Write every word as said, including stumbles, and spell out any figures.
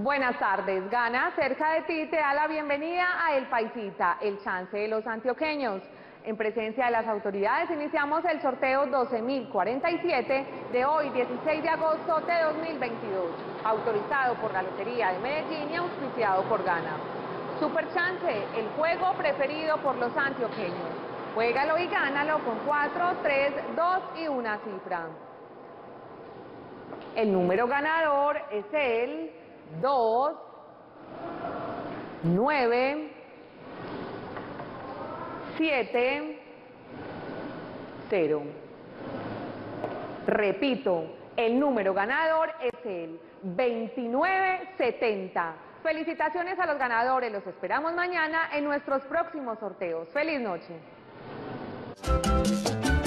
Buenas tardes. Gana cerca de ti te da la bienvenida a El Paisita, el chance de los antioqueños. En presencia de las autoridades iniciamos el sorteo doce mil cuarenta y siete de hoy, dieciséis de agosto de dos mil veintidós, autorizado por la Lotería de Medellín y auspiciado por Gana. Super Chance, el juego preferido por los antioqueños. Juégalo y gánalo con cuatro, tres, dos y una cifra. El número ganador es el dos, nueve, siete, cero. Repito, el número ganador es el veintinueve setenta. Felicitaciones a los ganadores, los esperamos mañana en nuestros próximos sorteos. ¡Feliz noche!